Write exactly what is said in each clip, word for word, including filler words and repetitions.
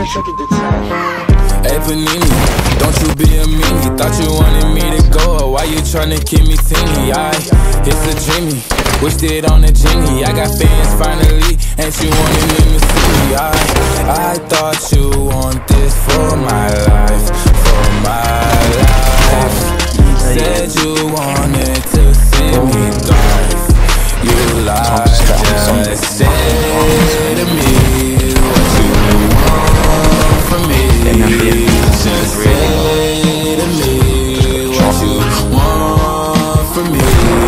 Hey Panini, don't you be a meanie. Thought you wanted me to go, or why you tryna keep me teeny? I, it's a dreamy, wished it on a genie. I got fans finally, and you wanted them to see me. I, I thought you want this for my life, for my life. Said you wanted to see me thrive. You lied, just say to me what you want from me. Just say to me what you want from me.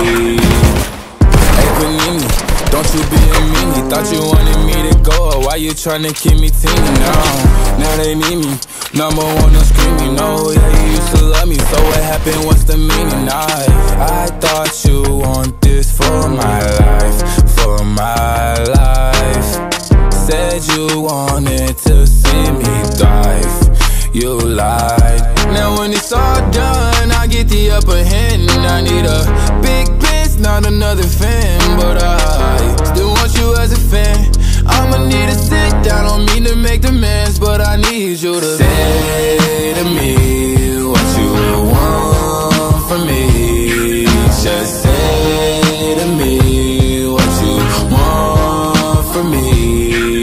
Hey Panini, don't you be a meanie. Thought you wanted me to go, or why you tryna keep me teeny? Now, now they need me. Number one, no screaming, no, yeah, you used to love me. So what happened, what's the meaning? I, I thought you want this for my life, for my life. Said you wanted to see me thrive. You lied. Now when it's all done, I get the upper hand. I need a big bitch, not another fan. But I still want you as a fan. I'ma need to sit down, don't mean to make demands, but I need you to say to me what you want from me. Just say to me what you want from me.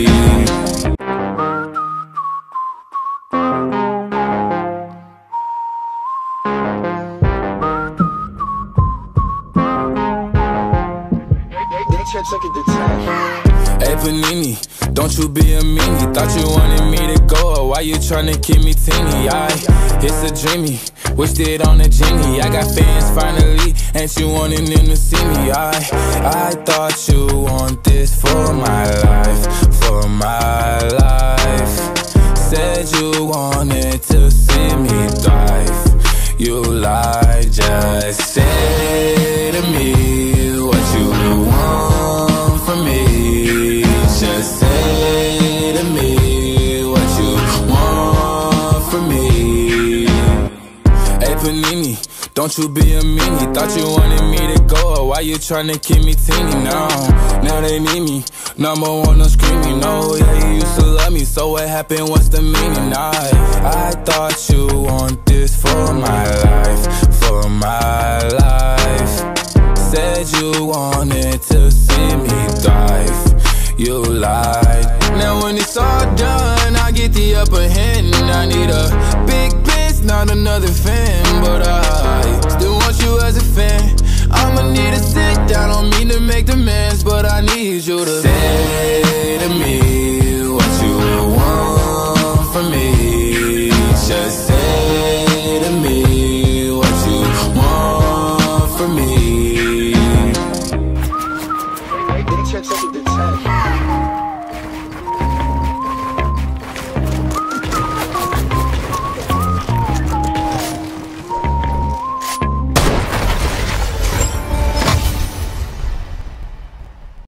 Hey Panini, don't you be a meanie. Thought you wanted me to go, or why you tryna keep me teeny? I, it's a dreamy, wished it on a genie. I got fans finally, and you wanted them to see me. I, I thought you want this for my life, for my life. Said you wanted to see me thrive. You lied, just say to me what you want from me. Just say to me what you want from me. Hey Panini, don't you be a meanie. Thought you wanted me to go, or why you tryna keep me teeny? Now, now they need me. Number one, no screaming, no, yeah, you used to love me. So what happened, what's the meaning? I, I thought you want this for my life, for my life. Said you wanted to see me thrive. You lied. Now when it's all done, I get the upper hand. I need a big bitch, not another fan. But I still want you as a fan. I'ma need to sit down, don't mean to make demands, but I need you to say to me what you want from me. Just say to me what you want from me.